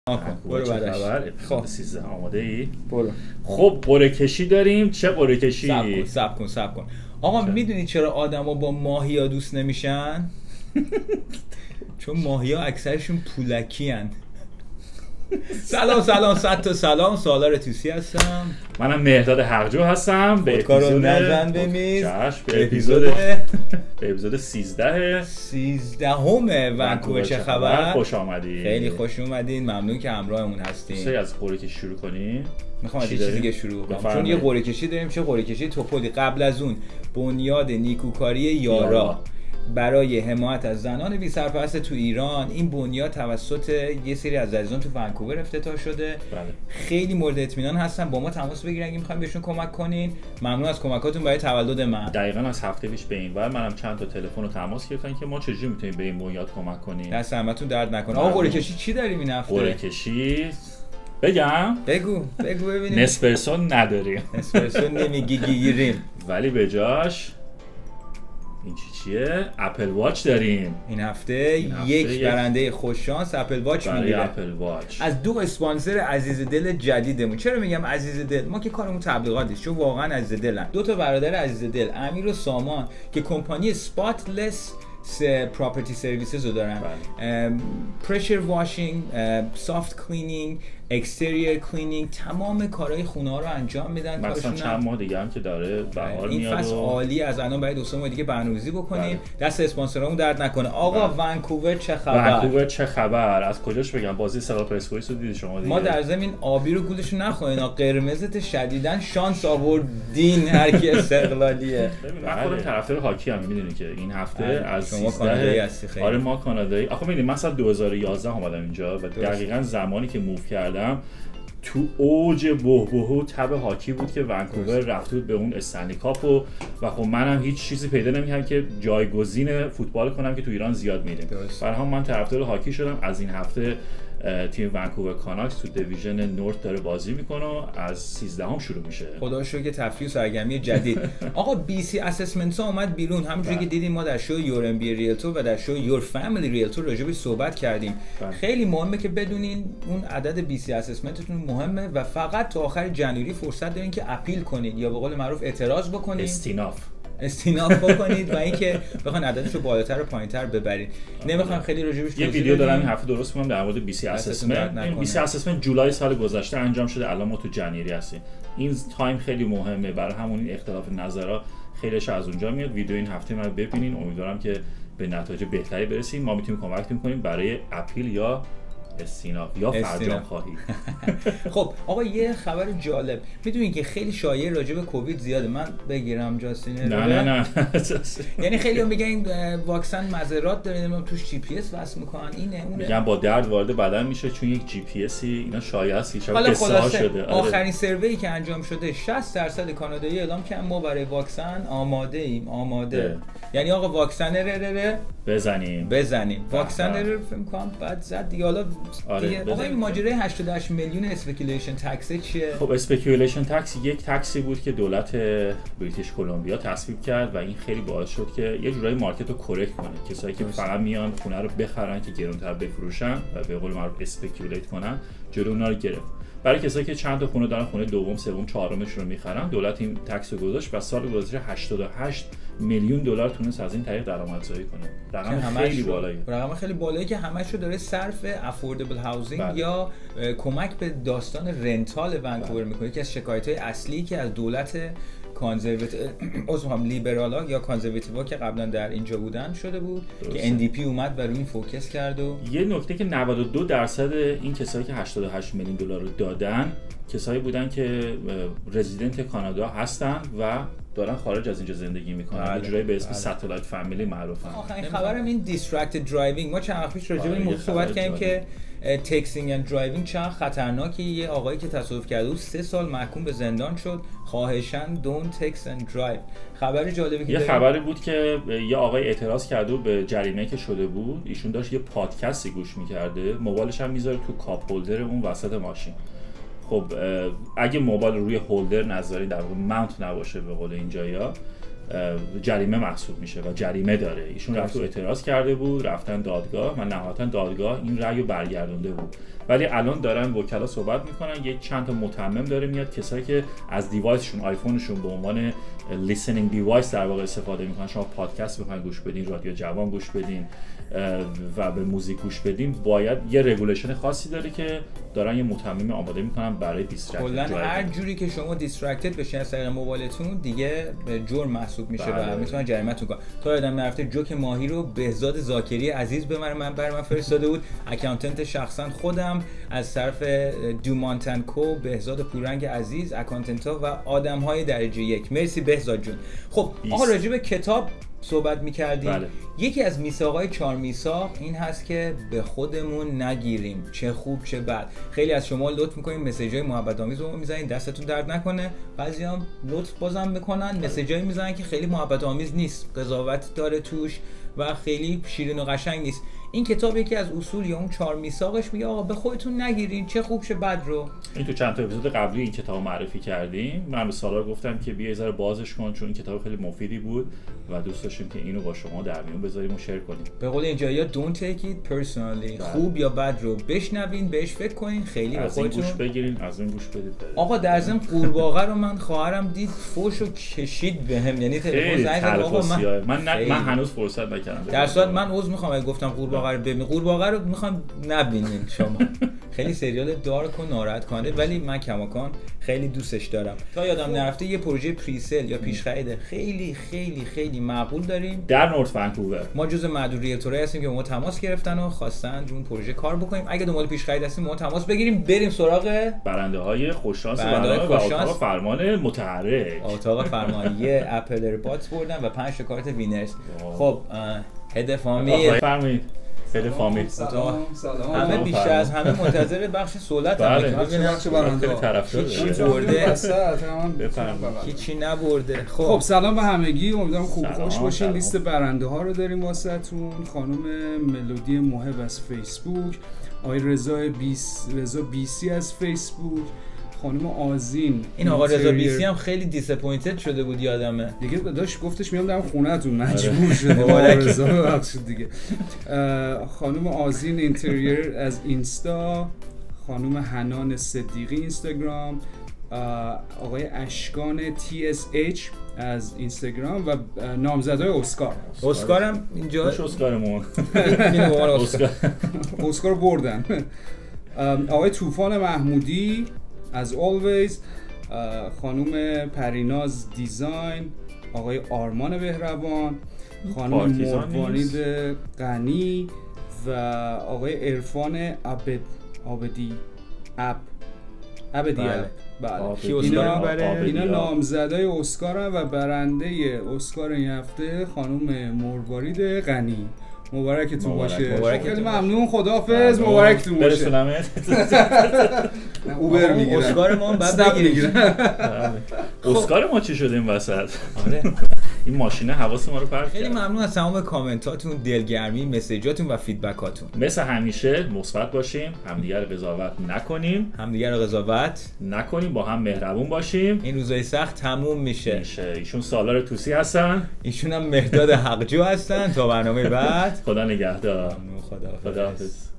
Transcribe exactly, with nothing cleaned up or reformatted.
برو بعدش. خب سیزده آماده ای؟ برو. خب قرعه کشی داریم. چه قرعه کشی؟ صبر کن صبر کن صبر کن آقا میدونی چرا آدما با ماهیا دوست نمیشن؟ چون ماهیا اکثرشون پولکی هن. سلام سلام صد تا سلام، سالار توسی هستم. منم مهداد حقجو هستم. به اپیزود نزن به میز. به اپیزود به اپیزود سیزده سیزدهمه ونکوور چه خبر. خوش آمدید. خیلی خوش اومدین، ممنون که همراهمون هستین. سری از قرعه کشی شروع کنیم. میخوام از یه چیز دیگه شروع کنم چون یه قرعه کشی داریم. چه قرعه کشی توپولی. قبل از اون بنیاد نیکوکاری یارا برای حمایت از زنان بی سرپرست تو ایران، این بنیاد توسط یه سری از عزیزان تو ونکوور افتتاح شده. بله. خیلی مورد اطمینان هستن، با ما تماس بگیرن اگه میخواین بهشون کمک کنین. ممنون از کمکاتون برای تولد من. دقیقاً از هفته پیش به این ور منم چند تا تلفن رو تماس گرفتن که ما چجوری میتونیم به این بنیاد کمک کنیم. دست همتون درد نکنه. آقا قرعه کشی چی داریم این هفته؟ قرعه کشی بگم؟ بگو بگو ببینیم. نسپرسو نداریم. نسپرسو نمیگیریم ولی به جاش این چی چیه؟ اپل واچ داریم. این هفته, این هفته یک, یک برنده خوش شانس اپل واچ میگیره. اپل واچ از دو اسپانسر عزیز دل جدیدمون. چرا میگم عزیز دل؟ ما که کارمون تبلیغات نیست، چون واقعا عزیز دلن. دو تا برادر عزیز دل، امیر و سامان، که کمپانی سپاتلس پراپرتی سرویسز رو دارن. پرشر واشینگ، سافت کلینینگ، اکستریور کلینینگ، تمام کارهای خونه ها رو انجام میدن. مثلا چند ماه دیگه هم که داره بهار میاد. این فصل عالی، از الان برای دو سه ماه دیگه برنامه‌ریزی بکنیم. بله. دست اسپانسرامون درد نکنه. آقا بله. ونکوور چه خبر؟ ونکوور چه خبر؟ از کجاش بگم؟ بازی سقا پرسپولیس رو دیدی شما دیگه؟ ما در زمین آبی رو گولش نخورین، قرمزت شدیداً شانس آوردین. هر کی استقلالیه. من خودم طرفدار هاکی ام، میدونی که این هفته از شما کانادایی هستی. خیلی آره ما کانادایی. آخه میدونی من سال دو هزار و یازده اومدم اینجا و دقیقاً زمانی که موو کردم تو اوج بحبوح و تب هاکی بود که ونکوور رفته بود به اون استنلی کاپ و و خب منم هیچ چیزی پیدا نمی‌کردم که جایگزین فوتبال کنم که تو ایران زیاد می‌ریم. برای هم من طرفدار هاکی شدم. از این هفته تیم ونکوور کاناکس تو دیویژن نورت داره بازی میکنه و از سیزدهم شروع میشه. خدا رو شکر که تفریح و سرگرمی جدید. آقا بی سی اسسمنت ها اومد بیرون. همونجوری که دیدیم ما در شو یور ام بی ریلتور و در شو یور فامیلی ریلتور راجع بهش صحبت کردیم. بله. خیلی مهمه که بدونین اون عدد بی سی اسسمنتتون مهمه و فقط تا آخر جنوری فرصت دارین که اپیل کنید یا به قول معروف اعتراض بکنید. استیناف استیناف بکنید و اینکه بخواید عددش رو بالاتر و پایینتر ببرید. نمیخوام خیلی راجع بهش یه ویدیو دارم این هفته درست کنم در مورد بی سی اسسمنت. این بی سی اسسمنت جولای سال گذشته انجام شده، الان ما تو جنوری هستیم. این تایم خیلی مهمه، برای همون این اختلاف نظرها خیلیش از اونجا میاد. ویدیو این هفته ما رو ببینین، امیدوارم که به نتایج بهتری برسیم. ما میتونیم کمک کنیم برای اپیل یا استیناف یا فرجام خواهی. خب آقا یه خبر جالب، میدونین که خیلی شایعه راجع به کووید زیاده. من بگیرم جاستین؟ نه نه نه یعنی خیلی میگن این واکسن مضرات داره، نمیدونم توش جی پی اس وصل میکنن، اینه اونه. میگن با درد وارد بدن میشه چون یک جی پی اسی. اینا شایعه است که حالا خلاصه شده. آخرین سروی که انجام شده شصت درصد کانادایی اعلام کردن ما برای واکسن آماده ایم. آماده ده. یعنی آقا واکسن ر بزنیم بزنیم واکسن رو فهم کنم بعد زد دیگه. حالا آره آقا این ماجرای هشتاد و هشت میلیون اسپیکولیشن تکس چیه؟ خب اسپیکولیشن تکس یک تکسی بود که دولت بریتیش کلمبیا تصویب کرد و این خیلی باعث شد که یه جورایی مارکت رو کرکت کنه. کسایی که فقط میان خونه رو بخرن که گرونتر بفروشن و به قول معروف اسپیکولیت کنن، جلوی اونا رو گرفت. برای کسایی که چند تا خونه دارن، خونه دوم، سوم، چهارمش رو میخرن، دولت این تکس رو گذاشت و سال گذشته هشتاد و هشت میلیون دلار تونست از این طریق درآمدزایی کنه. رقم خیلی بالایی. رقم خیلی بالایی که همش رو داره صرف افوردبل هاوزینگ بله. یا کمک به داستان رنتال ونکوور میکنه. یکی از شکایت‌های اصلی که از دولت کانزرواتیو عذرخواهم لیبرالا یا کانزرواتیوها که قبلا در اینجا بودن شده بود درسته. که ان دی پی اومد و روی این فوکس کرد. و یه نکته که نود و دو درصد این کسایی که هشتاد و هشت میلیون دلار رو دادن کسایی بودن که رزیدنت کانادا هستن و دارن خارج از اینجا زندگی میکنن. یه جورایی به اسم ساتلایت فامیلی معروفن. آخرین خبرم این دیسترکتد درایوینگ. ما چند وقت پیش راجع به این موضوع صحبت کردیم که تکسینگ اند درایوینگ چقدر خطرناکه. یه آقایی که تصادف کرده بود سه سال محکوم به زندان شد. خواهشاً دونت تکس اند درایو. خبر جالبی که یه خبری بود که یه آقای اعتراض کرده به جریمه‌ای که شده بود. ایشون داشت یه پادکستی گوش می‌کرده، موبایلش هم میذاره تو کاپ هولدر اون وسط ماشین. خب اگه موبایل روی هولدر نذاری، در واقع ماونت نباشه به قول اینجایا، جریمه محسوب میشه و جریمه داره. ایشون رفت و اعتراض کرده بود، رفتن دادگاه و نهایتا دادگاه این رأی رو برگردونده بود. ولی الان دارن وکلا صحبت میکنن، یک چند تا متمم داره میاد، کسایی که از دیوایسشون آیفونشون به عنوان لیسنینگ دیوایس در واقع استفاده میکنن، شما پادکست بخواید گوش بدین، رادیو جوان گوش بدین و به موزیک گوش بدین، باید یه رگولیشن خاصی داره که دارن یه متمم آماده میکنن برای دیسترکت. کلا هر جوری که شما دیسترکتد بشین از طریق موبایلتون دیگه جرم محسوب میشه و میتونن جریمه‌تون کنن. تا یادم نرفته جوک ماهی رو بهزاد زاکری عزیز به من من برام فرستاده بود، اکانتنت شخصا خودم از طرف دومانتنکو، بهزاد پورنگ عزیز، اکانتنت‌ها و آدم‌های درجه یک. مرسی بهزاد جون. خب آقا راجع به کتاب صحبت می‌کردیم. بله. یکی از میثاق‌های چهار میثاق این هست که به خودمون نگیریم، چه خوب چه بد. خیلی از شما لطف می‌کنین مسیج‌های محبت‌آمیز رو می‌زنین، دستتون درد نکنه. بعضی‌ها لطف بازم می‌کنن، مسیجایی می‌زنن که خیلی محبت‌آمیز نیست، قضاوت داره توش و خیلی شیرین و قشنگ نیست. این کتاب یکی از اصول یا اون چهار میثاقش میگه آقا به خودتون نگیرین، چه خوب چه بد رو. این تو چند تا اپیزود قبلی این کتاب معرفی کردیم. من به سالار گفتم که بیا یه ذره بازش کن چون این کتاب خیلی مفیدی بود و دوست داشتیم که اینو با شما در میون بذاریم و شیر کنیم. به قول اینجا یا don't take it personally، بله. خوب یا بد رو بشنوین، بهش فکر کنین، خیلی به خودتون گوش بگیرین، از این گوش بدید. آقا در ضمن قورباغه رو من خواهرم دید فوشو کشید بهم، یعنی تلفن زنگ زد آقا من من, ن... من هنوز فرصت نکردم. در صورت من عذر میخوام اگه گفتم قورباغه رو ببین، قورباغه رو میخوام نبینین شما. خیلی سریال دارک و ناراحت کننده ولی من کماکان خیلی دوستش دارم. تا یادم نرفته یه پروژه پریسل یا پیش خرید خیلی خیلی خیلی معقول داریم در نورت ونکوور. ما جزء معدود ریلتورایی هستیم که ما تماس گرفتن و خواستن رو اون پروژه کار بکنیم. اگه دنبال پیش خرید هستیم ما تماس بگیریم، بریم سراغ برنده های خوششانس و اتاق فرمان متحرک. اتاق فرمان یه اپل ایرپادز بردن و پنج تا کارت وینرز. خب هد فامیل فرمایید. هد فامیل. سلام سلام. همه بیشتر از همه منتظر بخش سوالات هم. ببینیم بخش برنده طرفدار چی برده؟ بفرمایید. هیچی نبرده. خب سلام به همگی، امیدوارم خوب خوش باشین. لیست برنده ها رو داریم واسهتون. خانم ملودی محب از فیسبوک، آقای رضا بیس رضا بیسی از فیسبوک، خانم آذین. این آقا رضا بیسی هم خیلی دیساپوینتد شده بود یادمه دیگه، داشت گفتش میام دارم خونه‌تون، مجبور شده آقا رضا ببخشید دیگه. خانم آذین اینتریر از اینستا، خانم حنان صدیقی اینستاگرام، آقای اشکان تی اس اچ از اینستاگرام و نامزدای اسکار. اسکارم اینجا اسکارمون اسکار اسکار بردن. آقای طوفان محمودی از always، خانم پریناز دیزاین، آقای آرمان بهروان، خانم مروانید غنی و آقای عرفان عبد عابدی اب عبدی اب. بله اینا اینا نامزدای اسکارن و برنده اسکار این هفته خانم مروانید غنی. مبارکتون باشه. خیلی ممنون، خداحافظ، مبارکتون باشه. برسونمت. اوبر میگیرن. اسکار ما بعد بگیریم. اسکار ما چی شده این وسط؟ آره. این ماشینه حواس ما رو پرت کرد. خیلی ممنون از تمام کامنتاتون، دلگرمی، مسیجاتون و فیدبکاتون. مثل همیشه مثبت باشیم، همدیگه رو قضاوت نکنیم، همدیگه رو قضاوت نکنیم، با هم مهربون باشیم. این روزای سخت تموم میشه. میشه. ایشون سالار توسی هستن، ایشون هم مهداد حقجو هستن. تا برنامه بعد خدا نگهدار. خدا خداحافظ.